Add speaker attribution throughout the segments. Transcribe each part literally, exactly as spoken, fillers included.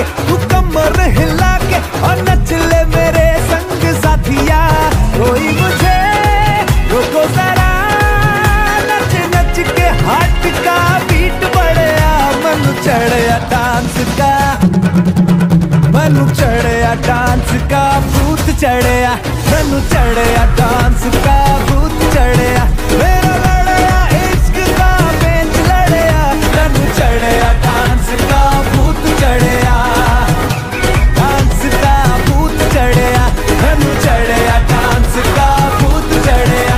Speaker 1: तू कमर हिला के और नच ले मेरे संग साथिया। कोई मुझे रोको जरा, नच नच के हाथ का बीट बढ़िया। मनु चढ़िया डांस का, मनु चढ़िया डांस का भूत चढ़िया। मनु चढ़िया डांस का भूत चढ़िया। मेरा लड़या इश्क का बेंच लड़या। मनु चढ़िया डांस का भूत चढ़िया, डांस का भूत चढ़िया। मनु चढ़िया डांस का भूत चढ़िया।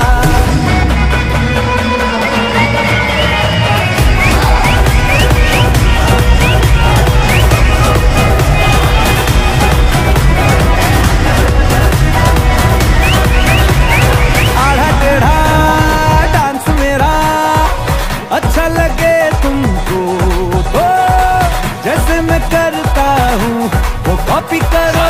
Speaker 1: अच्छा लगे तुमको तो जैसे मैं करता हूँ वो कॉपी करो।